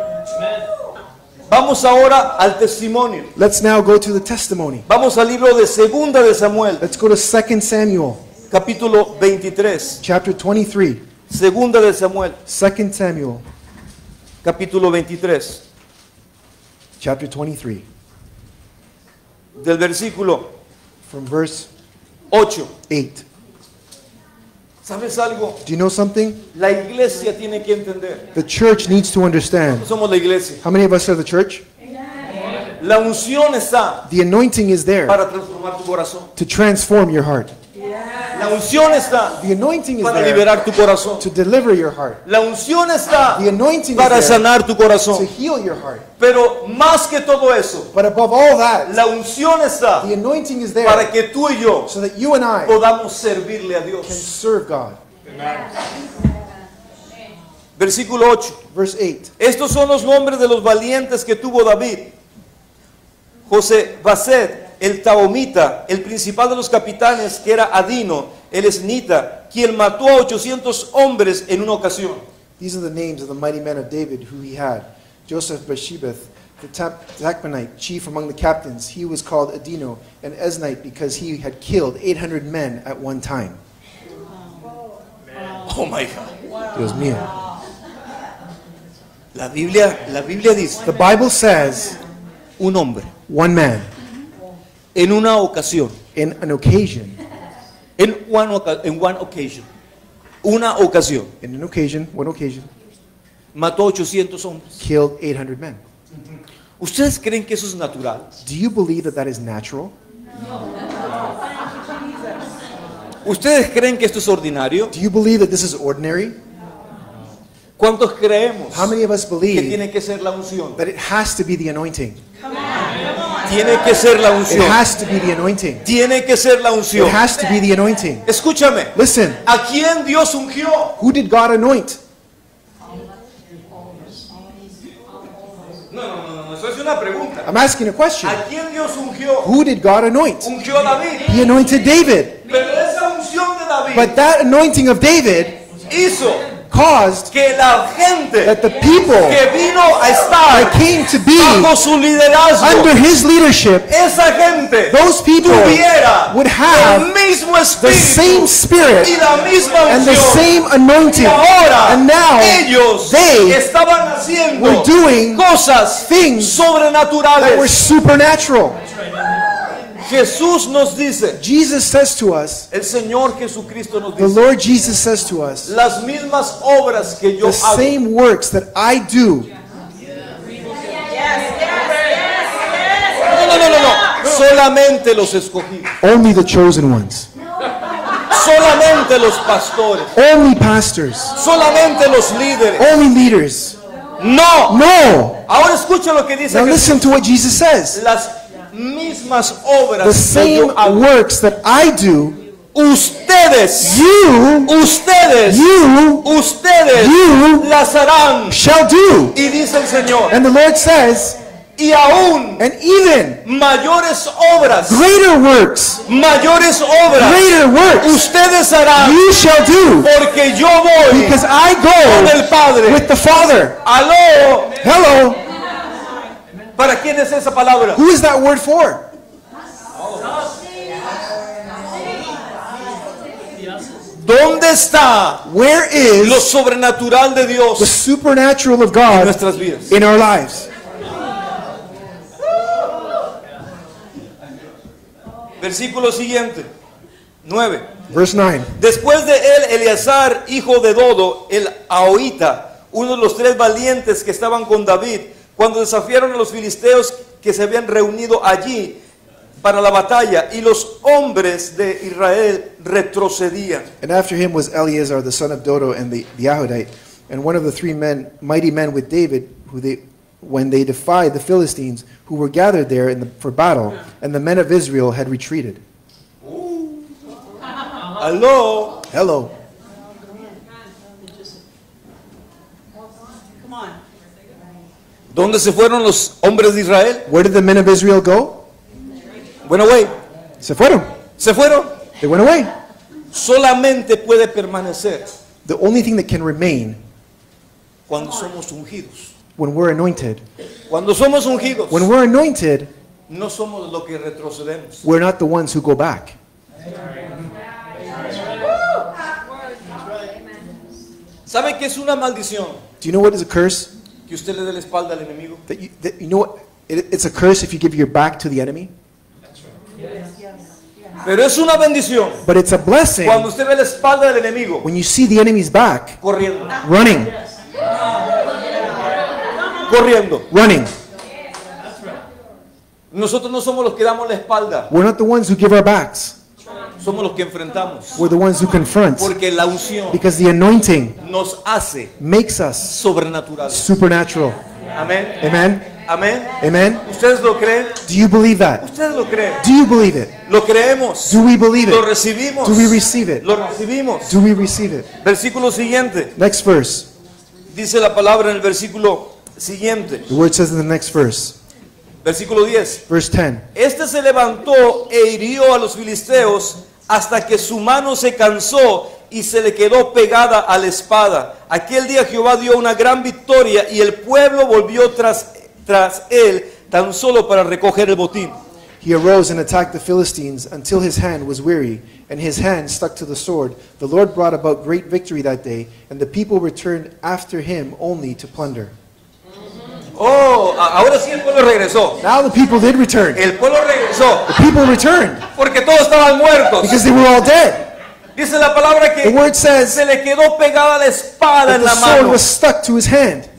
Vamos ahora al testimonio. Let's now go to the testimony. Vamos al libro de Segunda de Samuel, Let's go to 2 Samuel, capítulo 23. chapter 23. Segunda de Samuel, 2 Samuel, capítulo 23. chapter 23, Del versículo from verse 8. 8. ¿Sabes algo? Do you know something? La iglesia tiene que entender. The church needs to understand. Somos la iglesia. How many of us are the church? La unción está The anointing is there para transformar tu corazón. to transform your heart. La unción está The anointing is para there liberar tu corazón. to deliver your heart. La unción está The anointing para is there sanar tu to corazón. heal your heart. Pero más que todo eso, But above all that, la unción está the anointing is there para que tú y yo so that you and I podamos servirle a can Dios. serve God. Versículo 8. Verse 8. Estos son los nombres de los valientes que tuvo David. José Based, el Taomita, el principal de los capitanes, que era Adino, el Esnita, quien mató a 800 hombres en una ocasión. These are the names of the mighty men of David who he had. Joseph Bashebeth, the Tachmonite, chief among the captains. He was called Adino, and Esnite because he had killed 800 men at one time. Oh my God. Dios mío. La Biblia dice, The Bible says un hombre, one man, en una ocasión, in an occasion, en one occasion, una ocasión, in an occasion, one occasion, mató a 800 hombres. killed 800 men. ¿Ustedes creen que eso es natural? Do you believe that that is natural? ¿Ustedes creen que esto es ordinario? Do you believe that this is ordinary? ¿Cuántos creemos How many of us que believe tiene que ser la unción? that it has to be the anointing? Tiene que ser la It unción. has to be the anointing. Tiene que ser la It unción. has to be the anointing. Escúchame. Listen, ¿A quién Dios ungió? who did God anoint? No, haciendo una pregunta. I'm asking a question. ¿A quién Dios ungió? Who did God anoint? Ungió a David. He anointed David. Pero esa unción de David But that anointing of David hizo caused que la gente that the people que vino a that estar came to be bajo su liderazgo, under his leadership, esa gente those people tuviera would have el mismo the same espíritu spirit y la misma and the unción. same anointing. Y ahora And now ellos they estaban haciendo were doing cosas things that were sobrenaturales. supernatural. Jesús nos dice, Jesus says to us, el Señor Jesucristo nos the dice, Lord Jesus says to us, las mismas obras que yo the hago. same works that I do. No. Solamente los escogidos. Only the chosen ones. Solamente los pastores. Only pastors. Solamente los líderes. Only leaders. No. No. Ahora escucha lo que dice Now Jesús. listen to what Jesus says. Las mismas The obras que same yo hago. works that I do, Ustedes you las harán. shall do. Y dice el Señor, And the Lord says, y aún and even mayores obras, greater works, ustedes harán, you shall do, porque yo voy because I con go el Padre. with the Father. Aló, Hello. ¿para quién es esa palabra? Who is that word for? ¿Dónde está Where lo is sobrenatural de the Dios supernatural of en God nuestras vidas? in our lives? Versículo siguiente, 9. Verse 9. Después de él, Eleazar, hijo de Dodo, el Ahoita, uno de los 3 valientes que estaban con David, cuando desafiaron a los filisteos que se habían reunido allí para la batalla, y los hombres de Israel retrocedían. And after him was Eleazar the son of Dodo and the Ahudite, and one of the 3 mighty men with David, when they defied the Philistines, who were gathered there for battle, and the men of Israel had retreated. Aló. Hello. ¿Dónde se fueron los hombres de Israel? Where did the men of Israel go? Bueno, güey, Se fueron. se fueron. They went away. Solamente puede permanecer The only thing that can remain cuando somos ungidos. when we're anointed, Cuando somos ungidos, when we're anointed, no somos los que retrocedemos. we're not the ones who go back. ¿Sabe qué es una maldición? Do you know what is a curse? Que usted le dé la espalda al enemigo. You know what? It's a curse if you give your back to the enemy. Pero es una bendición But it's a blessing cuando usted ve la espalda del enemigo when you see the enemy's back corriendo, running, corriendo. running. Nosotros no somos los que damos la espalda, We're not the ones who give our backs. somos los que enfrentamos. We're the ones who confront. Porque la unción Because the anointing nos hace makes us sobrenaturales. supernatural. Amén. Amen? Amén. Amen? ¿Ustedes lo creen? Do you believe that? ¿Ustedes lo creen? Do you believe it? ¿Lo creemos? Do we believe ¿Lo it? recibimos? Do we receive it? ¿Lo recibimos? Do we receive it? Versículo siguiente. Next verse. Dice la palabra en el versículo siguiente. The word says in the next verse. Versículo 10. Verse 10. Este se levantó e hirió a los filisteos hasta que su mano se cansó y se le quedó pegada a la espada. Aquel día Jehová dio una gran victoria y el pueblo volvió tras él tan solo para recoger el botín. He arose and attacked the Philistines until his hand was weary, and his hand stuck to the sword. The Lord brought about great victory that day, and the people returned after him only to plunder. Oh, ahora sí el pueblo regresó. Now the people did return. El pueblo regresó The people returned porque todos estaban muertos. because they were all dead. Dice la palabra The que word says se le quedó pegada la espada that en the la sword mano. was stuck to his hand.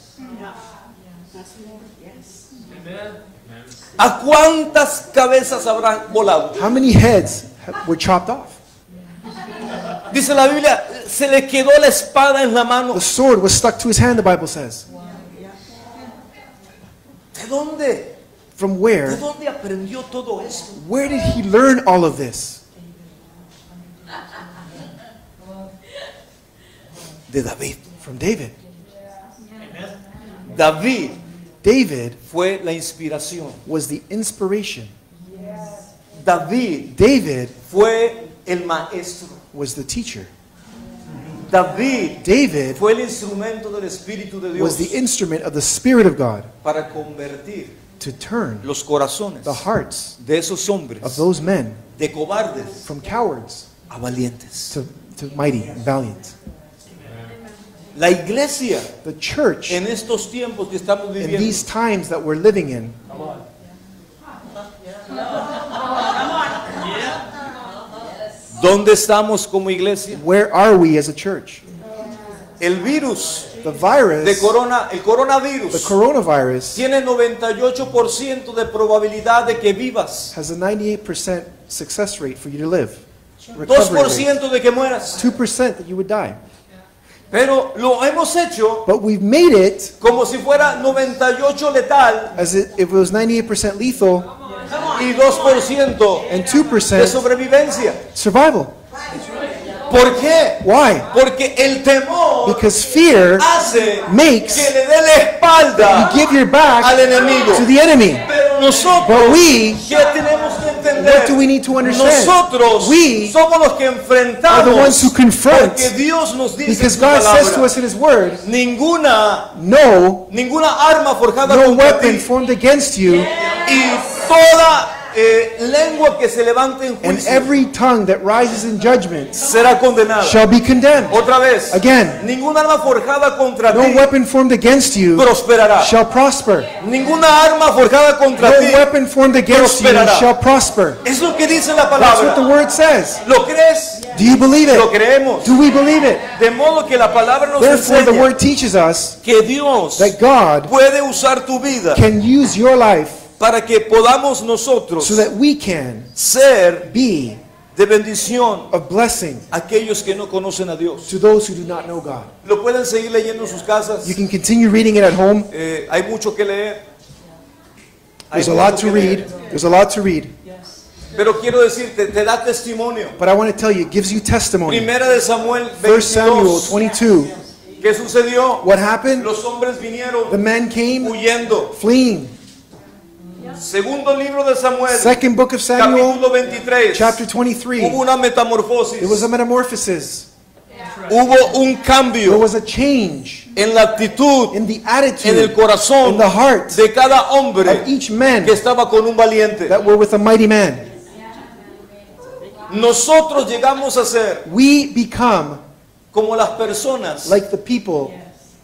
¿A cuántas cabezas habrán volado? How many heads were chopped off? Dice la Biblia, se le quedó la espada en la mano. The sword was stuck to his hand, the Bible says. ¿De dónde? From ¿De where? dónde aprendió todo esto? Where did he learn all of this? De David. From David. David David fue la inspiración. was the inspiration. David fue el maestro. Was the teacher. David David fue el instrumento del Espíritu de was Dios the instrument of the Spirit of God para convertir to turn los corazones the hearts de esos hombres, of those men de cobardes from cowards a valientes. to mighty and valiant. La iglesia The church en estos tiempos que estamos in viviendo, these times that we're living in, ¿dónde estamos como iglesia? where are we as a church? El virus The virus, el the coronavirus coronavirus, tiene 98% de probabilidad de que vivas, has a 98% success rate for you to live. Recovery rate. 2% de que mueras. 2% that you would die. Pero lo hemos hecho But we've made it como si fuera 98 letal as if it was 98% lethal y 2% and de 2% sobrevivencia. survival. ¿Por qué? Why? Porque el temor Because fear hace makes que le dé la espalda you give your back al enemigo. to the enemy. Pero nosotros, But we, ¿qué tenemos que entender? what do we need to understand? Nosotros We somos los que are the enfrentamos, ones who confront, porque Dios nos dice en because su God says to palabra, us in His Word, ninguna no arma forjada contra weapon ti formed against you, y toda lengua que se levante en and juicio every tongue that rises in judgment será condenada. shall be condemned. Otra vez, Again, ninguna arma forjada contra no ti weapon formed against you prosperará. shall prosper. Ninguna arma forjada contra No ti. weapon formed against you prosperará. shall prosper. Es lo que dice la That's what the palabra. Word says. ¿Lo crees? Do you believe Lo it? creemos. Do we believe it? De modo que la palabra nos Therefore, the enseña Word teaches us que Dios that God puede usar tu vida can use your life para que podamos nosotros so that we can ser be de bendición a blessing a aquellos que no conocen a Dios. to those who do not know God. Lo pueden seguir leyendo en sus casas. You can continue reading it at home. Hay mucho que leer. Hay There's a mucho lot que to leer. read. There's a lot to read. Pero quiero decirte, te da testimonio. But I want to tell you, it gives you testimony. Primera de Samuel 1 Samuel 22. 22. ¿Qué sucedió? What happened? Los hombres vinieron The men came huyendo. fleeing. Segundo libro de Samuel, Second book of Samuel, capítulo 23. chapter Hubo 23. una metamorfosis. It was a metamorphosis. Hubo un There cambio was a change en la actitud, in the en el attitude, corazón in the heart de cada hombre of each man que estaba con un valiente. that were with a mighty man. Nosotros llegamos a ser We become como las personas like the people.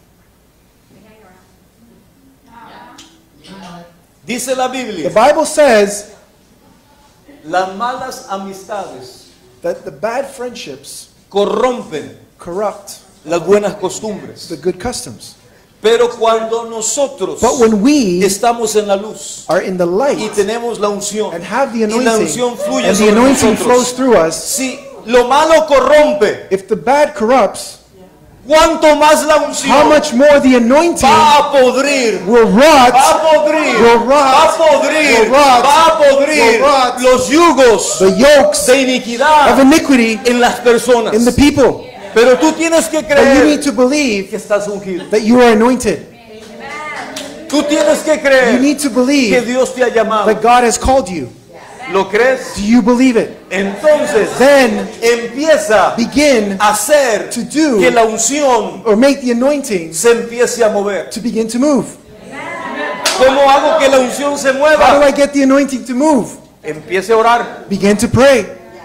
Dice la The Biblia, Bible says las malas amistades that the bad friendships corrompen corrupt las buenas costumbres. the good customs. Pero cuando nosotros But when we estamos en la luz are in the y light tenemos la unción and have the y la anointing, unción fluye and the sobre anointing flows nosotros, through us, si lo malo corrompe, if the bad corrupts, cuánto más la how unción much more the anointing va a podrir, will rot, va a podrir, will rot, va a podrir, will rot, va a podrir will rot los yugos the yokes de iniquidad of iniquity en las personas. in the people. Pero tú tienes que But you need creer to believe que estás ungido. that you are anointed. Tú tienes que You creer need to que believe Dios te ha llamado. that God has called you. ¿Lo crees? Do you believe it? Entonces Then empieza begin a hacer to do que la unción or make the anointing se empiece a mover. to begin to move. ¿Cómo hago que la unción se How do mueva? I get the anointing to move? Empiece a orar. Begin to pray.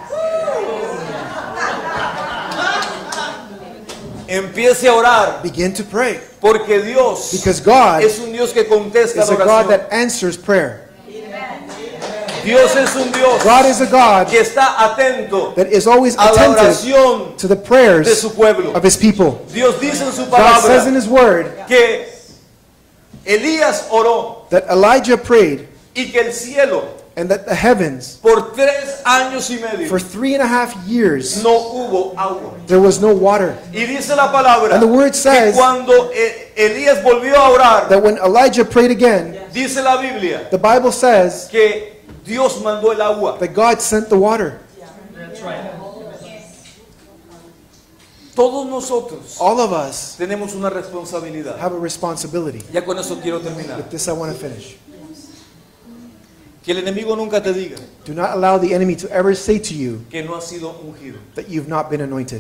Empiece a orar. Begin to pray. Porque Dios Because God es un Dios que contesta is a la God oración. that answers prayer. Dios es un Dios God is a God que está atento that is always a la attentive oración to the de prayers su pueblo. of His people. Dios dice en su God says in palabra His Word que Elías oró that Elijah prayed y que el cielo and that the heavens, por 3 años y medio for 3.5 years, no hubo agua. there was no water. Y dice la palabra And the word que says cuando Elías volvió a orar, That when Elijah prayed again, dice la Biblia the Bible says que Dios mandó el agua. that God sent the water. Todos nosotros All of us tenemos una responsabilidad. have a responsibility. Ya con eso quiero terminar. With this I want to finish. Que el enemigo nunca te diga Do not allow the enemy to ever say to you que no has sido ungido. that you've not been anointed.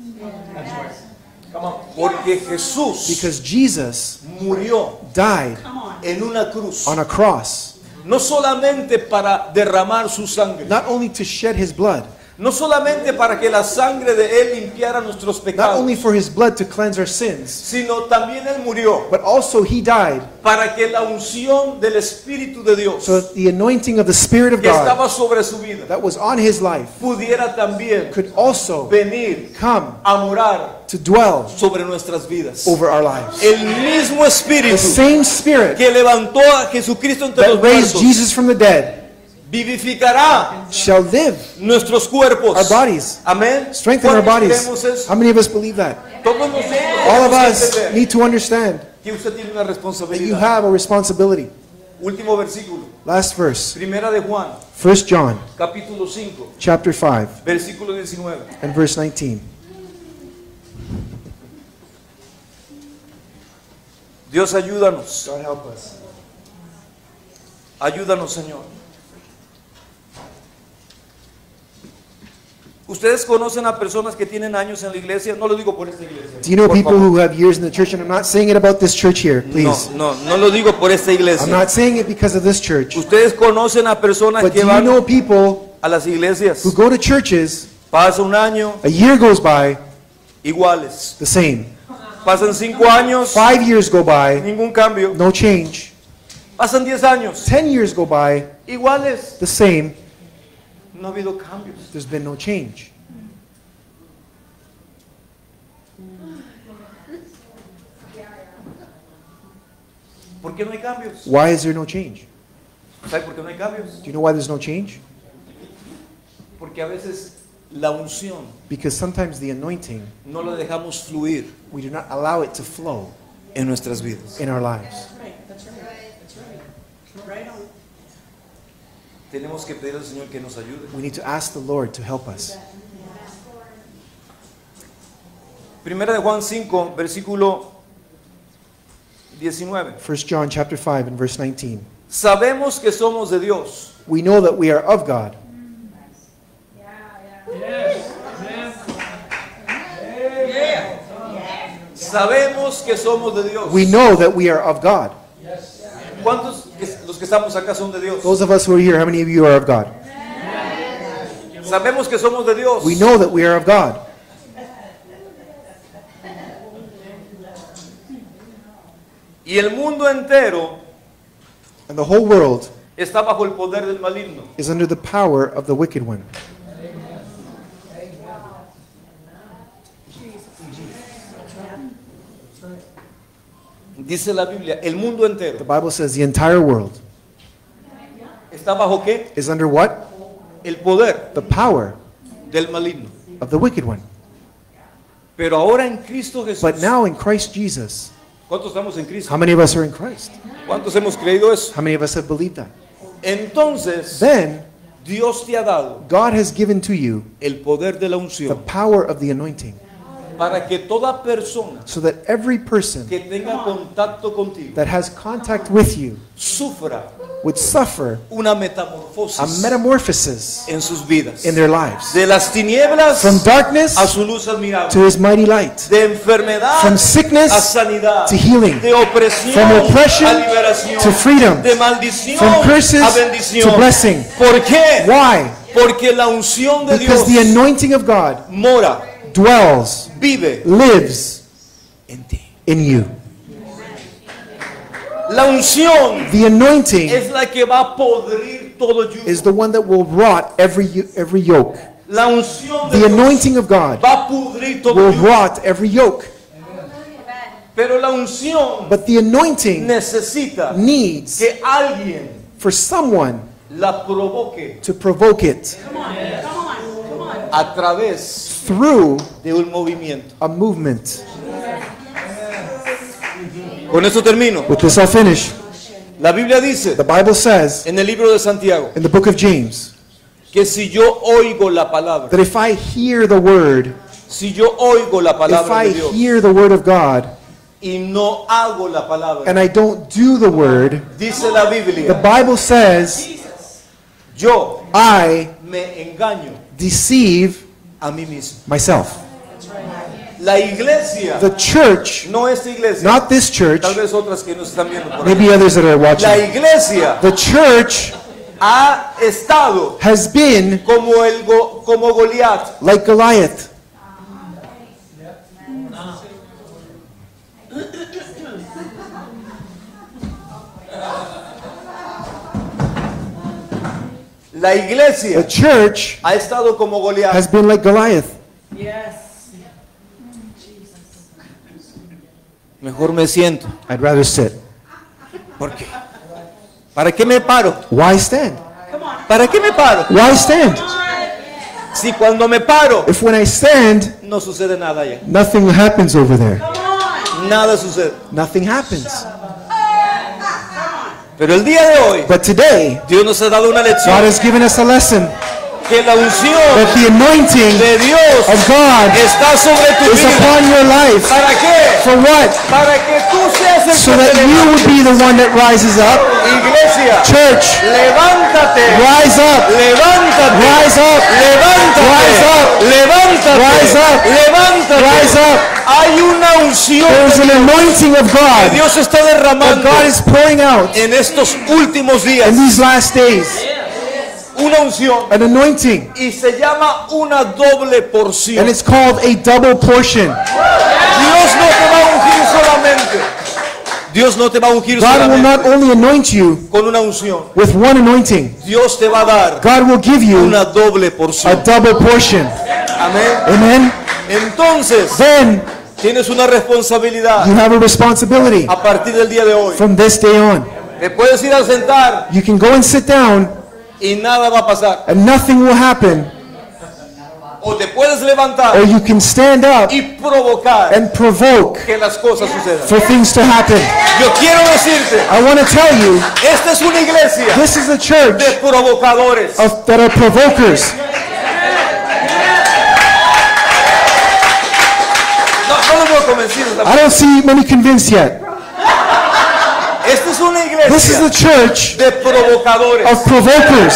Porque Jesús Because Jesus murió died en una cruz. on a cross, No solamente para derramar su sangre. not only to shed his blood, No solamente para que la sangre de Él limpiara nuestros not pecados. only for his blood to cleanse our sins, Sino también Él murió but also he died para que la unción del Espíritu de Dios so that the anointing of the Spirit of que God estaba sobre su vida that was on his life pudiera también could also venir come a morar to dwell sobre nuestras vidas. over our lives. El mismo The Espíritu same Spirit que levantó a Jesucristo entre los that raised muertos Jesus from the dead vivificará shall live nuestros cuerpos. our bodies, Amén. strengthen our ¿Cuántos bodies. creemos eso? How many of us believe that? Todos nosotros All of tenemos que us entender need to understand que usted tiene una that you responsabilidad. have a responsibility. Último versículo. Last verse, Primera de Juan, 1 John capítulo 5, chapter 5 versículo 19. and verse 19. Dios, ayúdanos. God help us. Ayúdanos, Señor. ¿Ustedes conocen a personas que tienen años en la iglesia? No lo digo por esta iglesia. Do you know por people favor. who have years in the church? And I'm not saying it about this church here, please. No lo digo por esta I'm iglesia. not saying it because of this church. ¿Ustedes conocen a personas But do que you van know people a las iglesias? who go to churches, Pasa un año, a year goes by, iguales. the same. Pasan 5 años, 5 years go by, ningún cambio. no change. Pasan 10 años, 10 years go by, iguales. the same. No ha habido cambios. There's been no change. ¿Por qué no hay cambios? Why is there no change? ¿Sabe por qué no hay cambios? Do you know why there's no change? Porque a veces la unción Because sometimes the anointing, no la dejamos fluir we do not allow it to flow en nuestras vidas. in our lives. That's right. Right on. Tenemos que pedir al Señor que nos ayude. We need to ask the Lord to help us. Primera de Juan 5, versículo 19. 1 John chapter 5 and verse 19. Sabemos que somos de Dios We know that we are of God. Sabemos que somos de Dios. We know that we are of God. ¿Cuántos los que estamos acá son de Dios? Those of us who are here, how many of you are of God? Sabemos que somos de Dios. We know that we are of God. Y el mundo entero And the whole world está bajo el poder del maligno. is under the power of the wicked one. Dice la Biblia, el mundo The entero Bible says the entire world está bajo ¿qué? is under what? El poder The power del maligno. of the wicked one. Pero ahora en Cristo Jesús. But now in Christ Jesus, ¿Cuántos estamos en Cristo? how many of us are in Christ? ¿Cuántos hemos creído eso? How many of us have believed that? Entonces, Then Dios te ha dado God has given to you el poder de la the unción power of the anointing para que toda persona so that every person que tenga contacto contigo that has contact with you sufra would suffer una a metamorfosis metamorphosis en sus vidas. in their lives. De las tinieblas From darkness a su luz admirable. to his mighty light. De enfermedad From a sickness sanidad. to healing. De opresión From oppression a liberación. to freedom. De maldición From curses a bendición. to blessing. ¿Por qué? Why? Porque la unción de Because Dios the anointing of God mora, dwells, vive lives en ti. in you. La unción The anointing es la que va a podrir todo yugo. is the one that will rot every yoke. La unción de The Dios anointing of God va a pudrir todo will yugo. rot every yoke. Pero la unción But the anointing necesita needs que alguien for someone la provoque to provoke it Come on, come on, come on. a través through de un movimiento. a movement. Con esto termino. With this I'll finish. La Biblia dice The Bible says en el libro de Santiago in the book of James que si yo oigo la palabra, that if I hear the word, Si yo oigo la if palabra I de Dios hear the word of God y no hago la palabra, and I don't do the word, dice la the Biblia, Bible says yo I me engaño deceive a mí mismo. myself. La iglesia, The church, no esta iglesia, not this church, tal vez otras que nos están viendo por ahí. maybe others that are La watching. iglesia The church ha estado has been como Goliat. like Goliath. La The iglesia church ha estado como Goliat. has been like Goliath. Yes. Mejor me siento. I'd rather sit. ¿Por qué? ¿Para qué me paro? Why stand? ¿Para qué me paro? Why stand? Si cuando me paro If when I stand, no sucede nada ya. nothing happens over there. Nada sucede. Nothing happens. Pero el día de hoy But today, Dios nos ha dado una God lección has given us a lesson que la unción that the anointing de Dios of God está sobre tu is vida. upon your life. ¿Para qué? For what? Para que tú seas el So que that te you would levantes. be the one that rises up. Iglesia, Church, levántate. rise up. Levántate. Rise up. Levántate. Rise up. Levántate. Rise up. Levántate. Rise up. Hay una unción There's an anointing of que God Dios está that derramando God is pouring out en estos últimos días. in these last days. Una unción. An anointing. Y se llama una doble porción. And it's called a double portion. Dios no te va a ungir solamente. Dios no te va a ungir God will not solamente only anoint you con una unción. with one anointing. Dios te va a dar God will give you una doble a porción. double portion. Amén. Amen. Entonces, Then tienes una responsabilidad you have a responsibility a partir del día de hoy. from this day on. Te puedes ir a sentar You can go and sit down y nada va a pasar. and nothing will happen. O te puedes levantar Or you can stand up y provocar and provoke que las cosas sucedan. for things to happen. Yo quiero decirte, I want to tell you, esta es una iglesia this is a church de provocadores. that are provokers. No los veo convencidos. I don't see many convinced yet. Esta es una This is iglesia the church de provocadores. of provokers.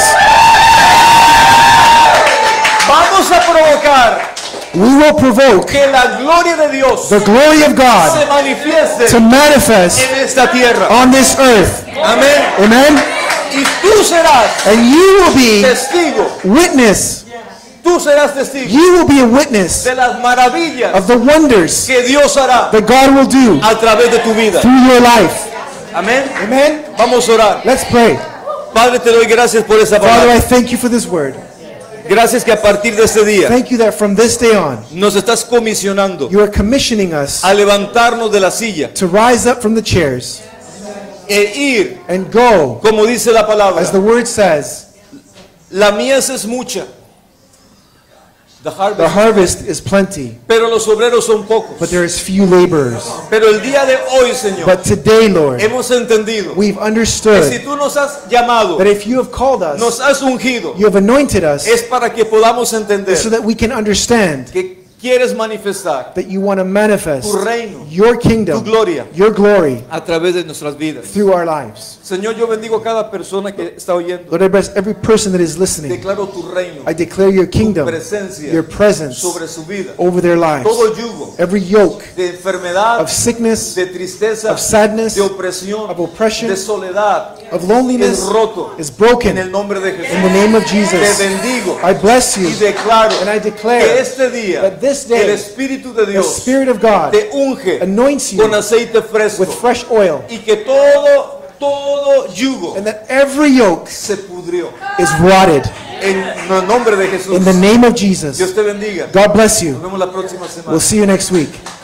Vamos a provocar We will provoke que la gloria de Dios the glory of se God manifieste to manifest en esta tierra. on this earth. Amén. Amen. Y tú serás And you will be testigo. witness. Tú serás testigo You will be a witness de las maravillas of the wonders que Dios hará that God will do a través de tu vida. through your life. Amén. Amen. Vamos a orar. Let's pray. Padre, te doy gracias por esa Father, I palabra. thank you for this word. Gracias que a partir de este día Thank you that from this day on, nos estás comisionando you are commissioning us a levantarnos de la silla to rise up from the chairs e ir, and go, como dice la palabra. as the word says, La mies es mucha, the the harvest, harvest is plenty, pero los obreros son pocos. but there is few laborers. Pero el día de hoy, Señor, But today, Lord, hemos entendido we've que si understood tú nos has llamado, that if you have called us, nos has ungido, you have anointed us, es para que podamos entender so that we can understand que quieres manifestar that you want to manifest tu reino, your kingdom, tu gloria your glory a través de nuestras vidas. through our lives. Señor, yo bendigo a cada persona que está oyendo. Lord, I bless every person that is listening. Declaro tu reino, I declare your tu kingdom, presencia your presence sobre su vida. over their lives. Todo yugo Every yoke de enfermedad, of sickness, de tristeza, of sadness, de opresión, of oppression, de soledad, of es loneliness roto is en broken el nombre de in the Jesús. name of Te Jesus. bendigo I bless you y declaro and I que declare este día that this el day Espíritu de the Dios Spirit of God te unge anoints you con aceite fresco with fresh oil, y que todo yugo and that every yoke se pudrió is rotted en el nombre de Jesús. in the name of Dios Jesus. te bendiga. God bless Nos you. vemos la próxima semana. We'll see you next week.